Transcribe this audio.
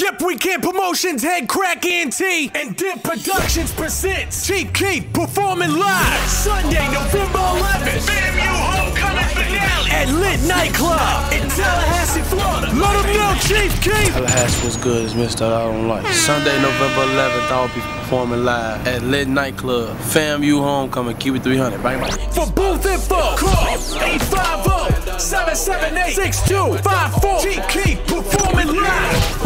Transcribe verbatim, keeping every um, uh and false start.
Dip Weekend Promotions head crack E N T and Dip Productions presents Chief Keef performing live Sunday, November eleventh. FAMU Homecoming finale at Lit Nightclub in Tallahassee, Florida. Let them know, Chief Keef. Tallahassee was good as Mister I don't like. Sunday, November eleventh, I'll be performing live at Lit Nightclub. FAMU Homecoming, keep it three hundred. Bang, bang. For booth info, call eight five zero, seven seven eight, six two five four. Chief Keef performing live.